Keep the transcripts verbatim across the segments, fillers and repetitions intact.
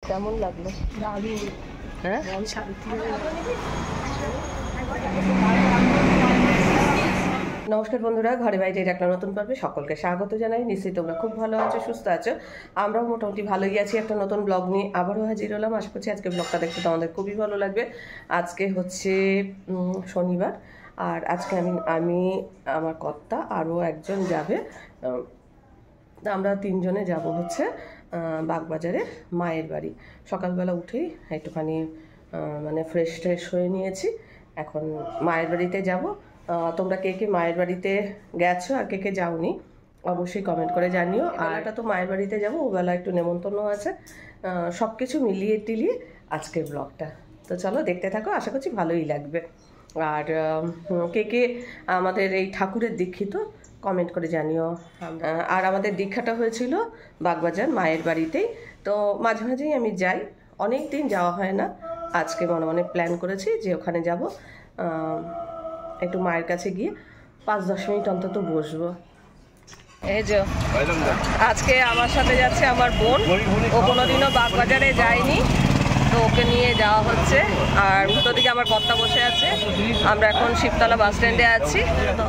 কেমন লাগলো? হ্যাঁ নমস্কার বন্ধুরা, ঘরে বাইরে একটা নতুন পর্বে সকলকে স্বাগত জানাই। নিশ্চয়ই তোমরা খুব ভালো আছো, সুস্থ আছো। আমরাও মোটামুটি ভালোই আছি। একটা নতুন ব্লগ নিয়ে আবারও হাজির হলাম। আশা করছি আজকে ব্লগটা দেখতে তোমাদের খুবই ভালো লাগবে। আজকে হচ্ছে শনিবার, আর আজকে আমি আমি আমার কর্তা আরও একজন যাবে। আমরা তিনজনে যাব হচ্ছে বাগবাজারে মায়ের বাড়ি। সকালবেলা উঠেই একটুখানি মানে ফ্রেশ ট্রেশ হয়ে নিয়েছি। এখন মায়ের বাড়িতে যাব। তোমরা কে কে মায়ের বাড়িতে গেছো আর কে কে যাওনি অবশ্যই কমেন্ট করে জানিও। আর এটা তো মায়ের বাড়িতে যাবো, ওবেলা একটু নেমন্তন্ন আছে। সব কিছু মিলিয়ে টিলিয়ে আজকের ব্লগটা, তো চলো দেখতে থাকো, আশা করছি ভালোই লাগবে। আর কে কে আমাদের এই ঠাকুরের দীক্ষিত কমেন্ট করে জানিও। আর আমাদের দীক্ষাটা হয়েছিল বাগবাজার মায়ের বাড়িতেই। তো মাঝে মাঝেই আমি যাই, অনেক দিন যাওয়া হয় না। আজকে মনে মনে প্ল্যান করেছি যে ওখানে যাব, একটু মায়ের কাছে গিয়ে পাঁচ দশ মিনিট অন্তত বসবো। এই যে আজকে আমার সাথে যাচ্ছে আমার বোন, ও কোনোদিনও বাগবাজারে যায়নি, তো ওকে নিয়ে যাওয়া হচ্ছে। আর উল্টো দিকে আমার কর্তা বসে আছে। আমরা এখন শিবতলা বাস স্ট্যান্ডে আছি।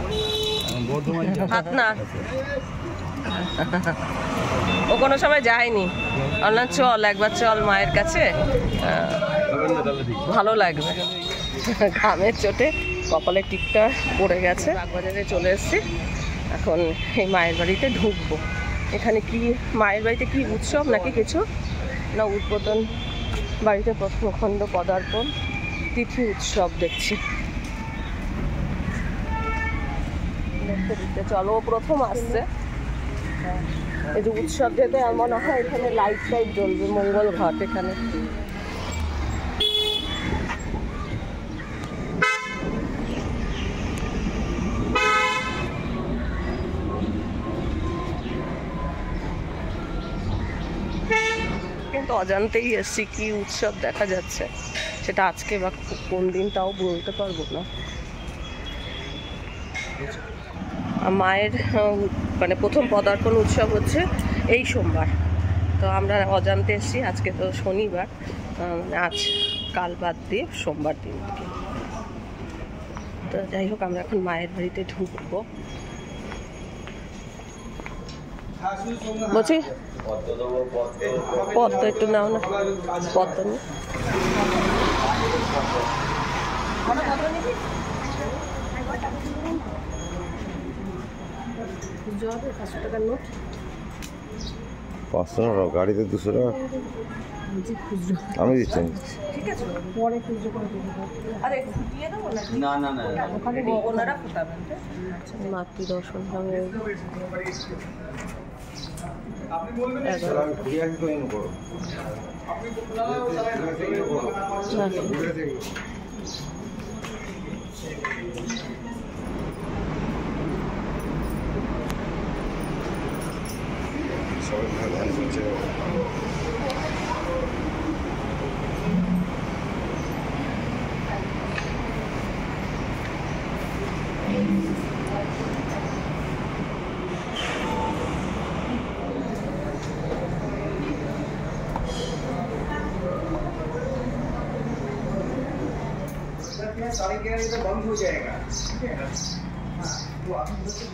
হাত না, ও কোনো সময় যায়নি। বললাম চল একবার, চল মায়ের কাছে, ভালো লাগবে। ঘামের চোটে কপালে টিকটা পড়ে গেছে। বাগবাজারে চলে এসেছি, এখন এই মায়ের বাড়িতে ঢুকবো। এখানে কি মায়ের বাড়িতে কি উৎসব নাকি কিছু না, উদ্বোধন বাড়িতে প্রথমখণ্ড পদার্পণ তিথি উৎসব দেখছি। দেখতে দেখতে চলো, ও প্রথম আসছে। এই যে উৎসব যেতে মনে হয় এখানে লাইট টাইট জ্বলবে, মঙ্গল ঘট এখানে। কিন্তু অজান্তেই এসছি, কি উৎসব দেখা যাচ্ছে সেটা আজকে বা কোন দিন তাও বলতে পারবো না। মায়ের মানে প্রথম পদার্পণ উৎসব হচ্ছে এই সোমবার, তো আমরা অজান্তে এসছি। আজকে তো শনিবার, মানে আজ কাল বাদ দিয়ে সোমবার দিন থেকে। তো যাই হোক, আমরা এখন মায়ের বাড়িতে ঢুকবো। বলছি পদ্ম একটু নাও না, পদ্ম নি পাঁচশো টাকার নোট, পাঁচশো টাকা গাড়িতে দুশো টাকা আমি দিচ্ছি। ঠিক আছে, পরে খুচরো করে দেবো। আরে দিয়ে দেবো না, না না না, ওখানে ওনারা ফোটাবেন। মাতৃ দর্শন হবে। আপনি বলবেন আমি ঘুরে আসি, তো এমন করো আপনি ঘুরে দেখি। সবাই ভালো হচ্ছে। सारे गैर इधर बंद हो जाएगा, ठीक है। हाँ तो आप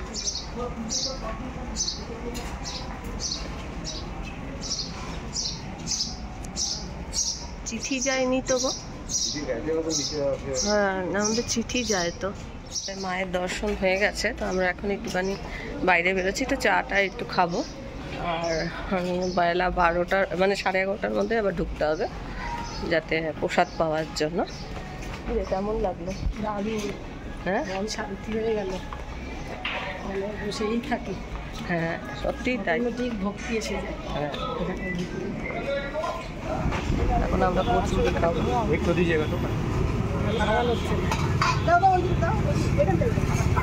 চিঠি যায়নি তো গো? হ্যাঁ, আমাদের চিঠি যায় তো। মায়ের দর্শন হয়ে গেছে, তো আমরা এখন একটুখানি বাইরে বেরোচ্ছি, তো চাটা একটু খাবো। আর বেলা বারোটার মানে সাড়ে এগারোটার মধ্যে আবার ঢুকতে হবে, যাতে প্রসাদ পাওয়ার জন্য। কেমন লাগলো? হ্যাঁ, শান্তি হয়ে গেল, বসেই থাকি। হ্যাঁ সত্যিই তাই, ভক্তি এসে যায়। হ্যাঁ, এখন আমরা কচুরি খাবো। একটু দিয়ে যাবে তো ভালো হচ্ছে। দাও দাও দাও এখান থেকে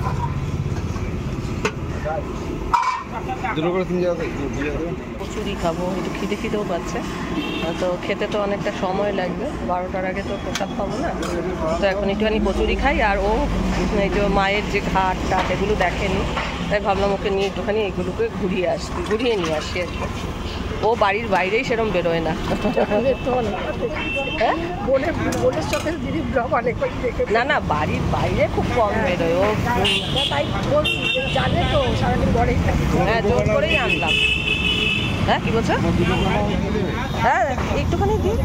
দুটো করে তিন জায়গা কচুরি খাবো। একটু খিদে খিদেও পাচ্ছে, তো খেতে তো অনেকটা সময় লাগবে, বারোটার আগে তো প্রসাদ পাবো না। তো এখন একটুখানি কচুরি খাই। আর ও এই যে মায়ের যে ঘাট টাট এগুলো দেখেনি, তাই ভাবলাম ওকে নিয়ে একটুখানি এগুলোকে ঘুরিয়ে আসবি, ঘুরিয়ে নিয়ে আসি আর কি। ও বাড়ির বাইরেই সেরকম বেরোয় না। না না বাড়ির বাইরে খুব কম বেরোয় ও, তাই জানে তো সারাদিন ঘরেই থাকে। হ্যাঁ জোর করেই আনলাম। হ্যাঁ কি বলছো? হ্যাঁ একটুখানি দিই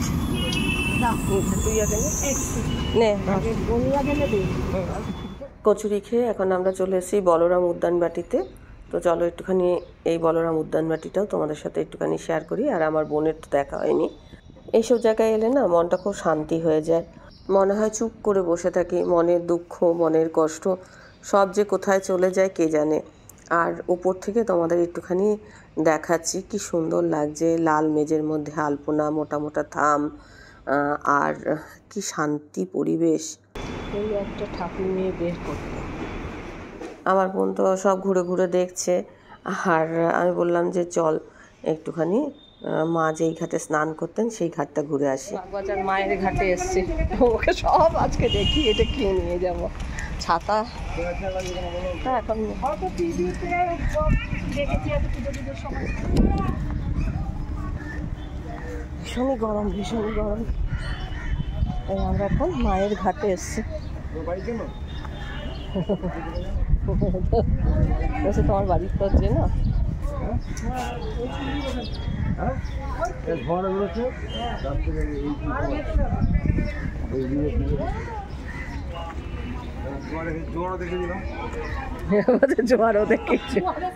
কচুরি খেয়ে এখন আমরা চলে এসেছি বলরাম উদ্যান বাটিতে। তো চলো একটুখানি এই বলরাম উদ্যান বাটিটাও তোমাদের সাথে একটুখানি শেয়ার করি। আর আমার বোনের তো দেখা হয়নি। এইসব জায়গায় এলে না মনটা খুব শান্তি হয়ে যায়, মনে হয় চুপ করে বসে থাকি, মনের দুঃখ মনের কষ্ট সব যে কোথায় চলে যায় কে জানে। আর উপর থেকে তোমাদের একটুখানি দেখাচ্ছি কি সুন্দর লাগছে, লাল মেজের মধ্যে আলপনা, মোটা মোটা থাম, আর কি শান্তি পরিবেশ। এই একটা ঠাকুর নিয়ে বের করতে আমার বোন তো সব ঘুরে ঘুরে দেখছে। আর আমি বললাম যে চল একটুখানি মা যেই ঘাটে স্নান করতেন সেই ঘাটটা ঘুরে আসি। বাগবাজার মায়ের ঘাটে এসছি, ওকে সব আজকে দেখি এটা কিনে নিয়ে যাবো। ছাতা এখন ভীষণই গরম, ভীষণই গরম। আমরা এখন মায়ের ঘাটে এসছি। তোমার বাড়ির তো হচ্ছে না জোয়ারও দেখেছি।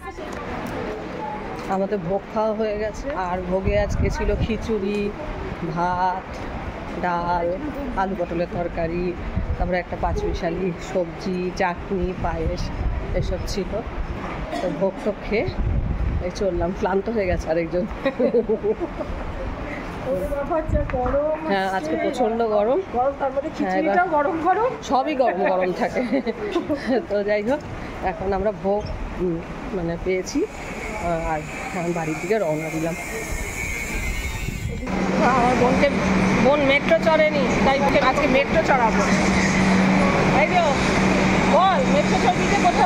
আমাদের ভোগ খাওয়া হয়ে গেছে। আর ভোগে আজকে ছিল খিচুড়ি, ভাত, ডাল, আলু পটলের তরকারি, তারপরে একটা পাঁচমিশালি সবজি, চাটনি, পায়েস এসব ছিল। তো ভোগ টোগ খেয়ে এই চললাম, ক্লান্ত হয়ে গেছে আরেকজন। হ্যাঁ আজকে প্রচণ্ড গরম, গরম গরম সবই গরম গরম থাকে। তো যাই হোক এখন আমরা ভোগ মানে পেয়েছি আর বাড়ির দিকে রওনা দিলাম। আমার বোনকে বোন মেট্রো চড়েনি, তাই আজকে মেট্রো চড়াবো। তাই তো বল মেট্রো চড়বিতে কোথাও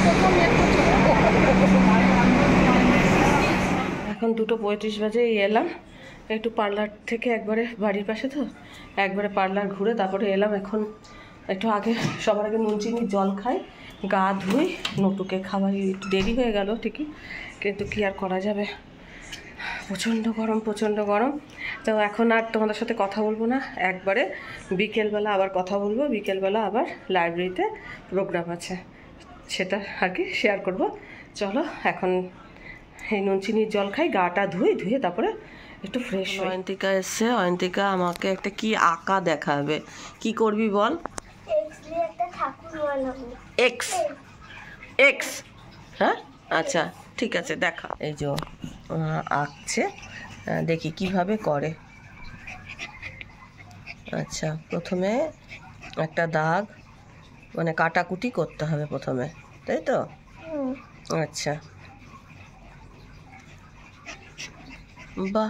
এখন দুটো পঁয়ত্রিশ বাজে এলাম, একটু পার্লার থেকে একবারে বাড়ির পাশে তো একবারে পার্লার ঘুরে তারপরে এলাম। এখন একটু আগে সবার আগে নুন চিনির জল খাই, গা ধুই, নটুকে খাওয়াই। একটু দেরি হয়ে গেল ঠিকই, কিন্তু কি আর করা যাবে, প্রচণ্ড গরম প্রচণ্ড গরম। তো এখন আর তোমাদের সাথে কথা বলবো না, একবারে বিকেলবেলা আবার কথা বলবো। বিকেলবেলা আবার লাইব্রেরিতে প্রোগ্রাম আছে, সেটা আর কি শেয়ার করব। চলো এখন এই নুন চিনির জল খাই, গাটা ধুই, ধুয়ে তারপরে একটু ফ্রেশ। অয়ন্তিকা এসছে, অয়ন্তিকা আমাকে একটা কি আঁকা দেখাবে। কি করবি বল? এক্স এক্স হ্যাঁ আচ্ছা ঠিক আছে দেখা। এই যে আঁকছে, দেখি কিভাবে করে। আচ্ছা প্রথমে একটা দাগ মানে কাটাকুটি করতে হবে প্রথমে, তাই তো? আচ্ছা বাহ,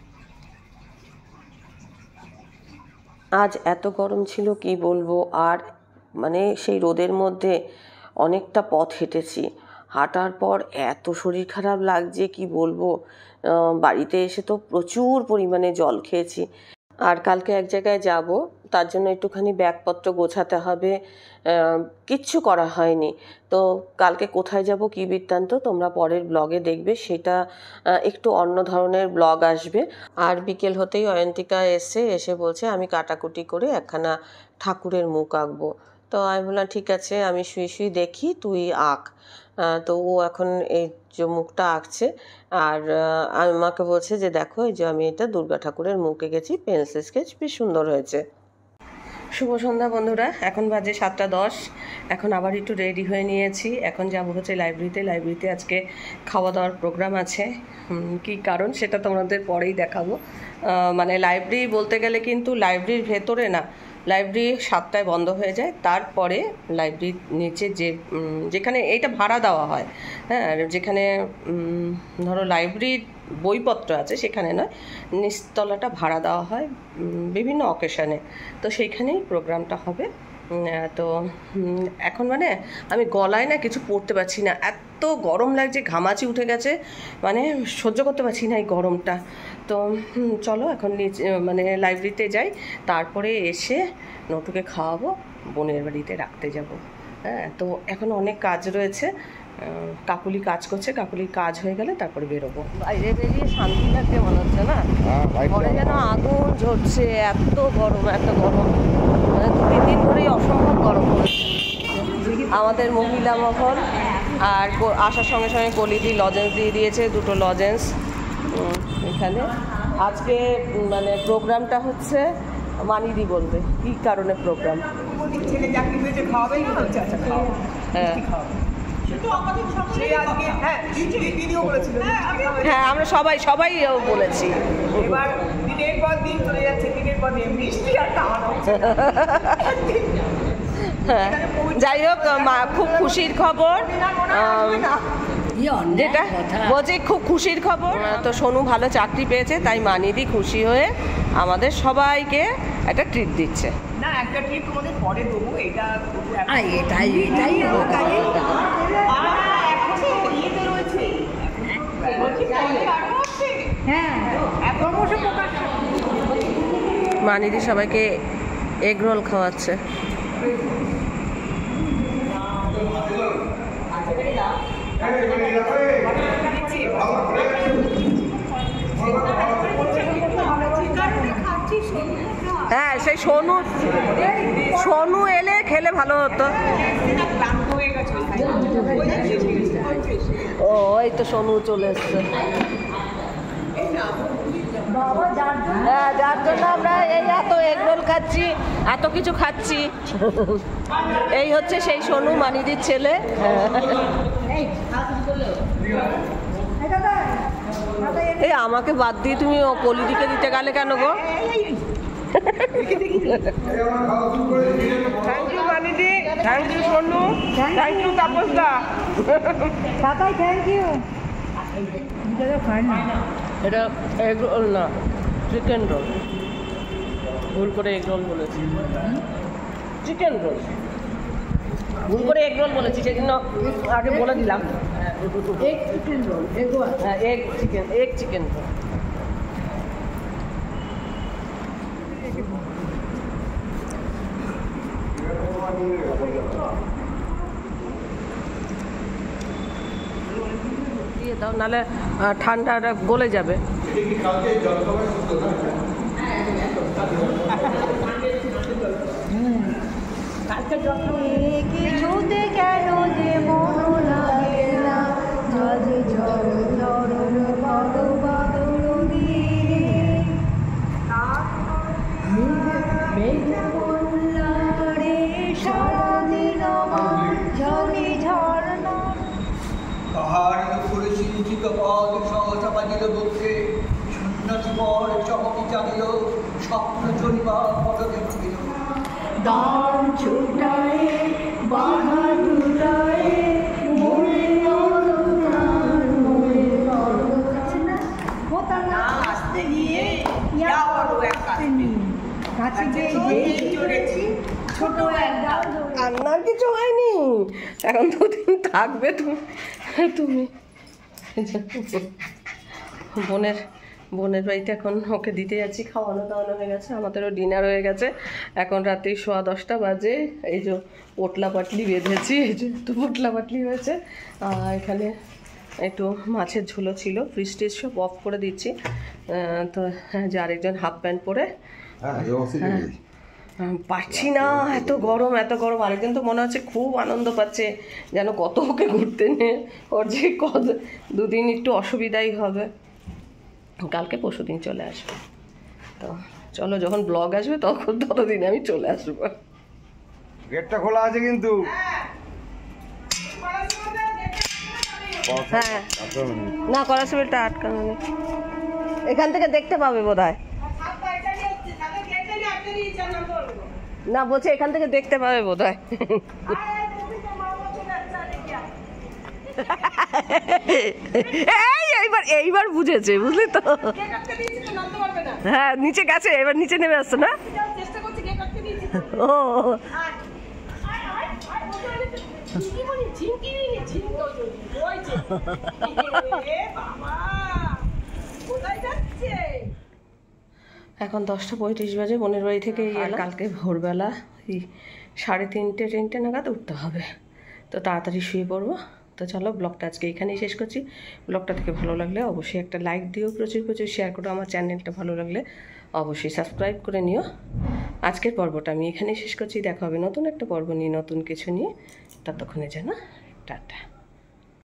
আজ এত গরম ছিল কি বলবো। আর মানে সেই রোদের মধ্যে অনেকটা পথ হেঁটেছি, হাঁটার পর এত শরীর খারাপ লাগছে কি বলবো। বাড়িতে এসে তো প্রচুর পরিমাণে জল খেয়েছি। আর কালকে এক জায়গায় যাব, তার জন্য একটুখানি ব্যাগপত্র গোছাতে হবে, কিচ্ছু করা হয়নি। তো কালকে কোথায় যাব কী বৃত্তান্ত তোমরা পরের ব্লগে দেখবে, সেটা একটু অন্য ধরনের ব্লগ আসবে। আর বিকেল হতেই অয়ন্তিকা এসে এসে বলছে আমি কাটাকুটি করে একখানা ঠাকুরের মুখ আঁকবো। তো আমি বললাম ঠিক আছে আমি শুয়ে শুয়ে দেখি, তুই আঁক। তো ও এখন এই যে মুখটা আঁকছে, আর আমাকে বলছে যে দেখো এই যে আমি এটা দুর্গা ঠাকুরের মুখ এঁকেছি, পেন্সিল স্কেচ, বেশ সুন্দর হয়েছে। শুভ সন্ধ্যা বন্ধুরা, এখন বাজে সাতটা দশ। এখন আবার একটু রেডি হয়ে নিয়েছি, এখন যাবো হচ্ছে লাইব্রেরিতে। লাইব্রেরিতে আজকে খাওয়া দাওয়ার প্রোগ্রাম আছে, কি কারণ সেটা তোমাদের পরেই দেখাবো। মানে লাইব্রেরি বলতে গেলে কিন্তু লাইব্রেরির ভেতরে না, লাইব্রেরি সাতটায় বন্ধ হয়ে যায়, তারপরে লাইব্রেরির নিচে যে যেখানে এইটা ভাড়া দেওয়া হয়, হ্যাঁ যেখানে ধরো লাইব্রেরির বইপত্র আছে সেখানে নয়, নিচতলাটা ভাড়া দেওয়া হয় বিভিন্ন অকেশনে। তো সেইখানেই প্রোগ্রামটা হবে, তো এখন মানে আমি গলায় না কিছু পরতে পারছি না, এত গরম লাগছে, ঘামাচি উঠে গেছে, মানে সহ্য করতে পারছি না এই গরমটা। তো চলো এখন নিচে মানে লাইব্রেরিতে যাই, তারপরে এসে নটুকে খাওয়াবো, বোনের বাড়িতে রাখতে যাব। হ্যাঁ, তো এখন অনেক কাজ রয়েছে, কাকুলি কাজ করছে, কাকুলির কাজ হয়ে গেলে তারপরে বেরোবো। বাইরে বেরিয়ে শান্তি লাগছে মনে হচ্ছে না, ঘরে যেন আগুন ঝরছে, এত গরম এত গরম, মানে দু তিন দিন ধরেই অসম্ভব গরম পড়েছে। আমাদের মহিলা মহল আর আসার সঙ্গে সঙ্গে কলিদি লজেন্স দিয়ে দিয়েছে, দুটো লজেন্স এখানে। আজকে মানে প্রোগ্রামটা হচ্ছে মানিদি বলবে কী কারণে প্রোগ্রাম। হ্যাঁ, আমরা সবাই সবাই বলেছি। হ্যাঁ, যাই হোক, খুব খুশির খবর, যেটা বলছি খুব খুশির খবর। তো সোনু ভালো চাকরি পেয়েছে, তাই মানিদি খুশি হয়ে আমাদের সবাইকে একটা ট্রিট দিচ্ছে। না, একটা ট্রিট তোমাদের পরে দেবো, এটা এটাই এটাই মানিদি সবাইকে এগ রোল খাওয়াচ্ছে। হ্যাঁ, সেই সোনু সোনু এলে খেলে ভালো হতো। ও, এই তো সোনু চলে এসছে। হ্যাঁ, যার জন্য আমরা এই এত এগরোল খাচ্ছি, এত কিছু খাচ্ছি, এই হচ্ছে সেই সোনু, মানিদির ছেলে। এই আমাকে বাদ দিয়ে তুমি ও কলিদিকে দিতে গেলে কেন গো? থ্যাংক ইউ মানিদি, থ্যাংক ইউ সোনু, থ্যাংক ইউ তাপসদা, দাদাই থ্যাংক ইউ। এটা এগ রোল না, চিকেন রোল, ভুল করে এগ রোল বলেছি, চিকেন রোল ভুল করে এগ রোল বলেছি, সেজন্য আগে বলে দিলাম। এগ চিকেন রোল, হ্যাঁ, egg chicken egg chicken roll. দিয়ে দাও, নাহলে ঠান্ডাটা গলে যাবে। কিছুতে কেন যে মন লাগে না, ঝড় ঝড় ঝড় বাদল বাদল দিয়ে মেঘ বললারে সারাদিন আমার ঝড়ে ঝড়না। পাহাড় করেছি উচিত পদ সহসা বাজিল বুকে, সন্ন্যাসী পর চমকি জানিল, স্বপ্ন চলিবা পদকে ভাবিল। দাম ছুটায় বাধা টুটায় মনে অলকার মনে অলকার হতা না আসতে গিয়ে কাছে গিয়ে চড়েছি ছোট একটা কান্নার কিছু হয়নি, এখন দুদিন থাকবে তুমি তুমি বোনের বোনের বাড়িতে এখন ওকে দিতে যাচ্ছি, খাওয়ানো দাওয়ানো হয়ে গেছে, আমাদেরও ডিনার হয়ে গেছে, এখন রাত্রি সোয়া দশটা বাজে। এই যে পোটলা পাটলি বেঁধেছি, এই যে একটু পোটলা পাটলি হয়েছে, আর এখানে একটু মাছের ঝোলও ছিল, ফ্রিজ টিজ সব অফ করে দিচ্ছি। তো যে আরেকজন হাফ প্যান্ট পরে, পারছি না, এত গরম এত গরম। আরেকজন তো মনে হচ্ছে খুব আনন্দ পাচ্ছে, যেন কত ওকে ঘুরতে নিয়ে, ওর যে কত দুদিন একটু অসুবিধাই হবে, কালকে পরশু দিন চলে আসবে। তো চলো, যখন ব্লগ আসবে তখন ততদিন আমি চলে আসবো। গেটটা খোলা আছে কিন্তু। হ্যাঁ, না কনস্টেবলটা আটকানো নেই, এখান থেকে দেখতে পাবে বোধ হয়। না, বলছে এখান থেকে দেখতে পাবে বোধ হয়। এই এইবার এইবার বুঝেছে, বুঝলি তো? হ্যাঁ, নিচে গেছে, এবার নিচে নেমে আসছে না। ও ঝিঙ্কি ঝিঙ্কি ওই যে এ বাবা কোথায় যাচ্ছে? এখন দশটা পঁয়ত্রিশ বাজে, বোনের বাড়ি থেকে আর কালকে ভোরবেলা এই সাড়ে তিনটে তিনটে নাগাদ উঠতে হবে, তো তাড়াতাড়ি শুয়ে পড়বো। তো চলো ব্লগটা আজকে এখানেই শেষ করছি। ব্লগটা থেকে ভালো লাগলে অবশ্যই একটা লাইক দিও, প্রচুর প্রচুর শেয়ার করো, আমার চ্যানেলটা ভালো লাগলে অবশ্যই সাবস্ক্রাইব করে নিও। আজকের পর্বটা আমি এখানেই শেষ করছি, দেখা হবে নতুন একটা পর্ব নিয়ে, নতুন কিছু নিয়ে। ততক্ষণে যেন টাটা।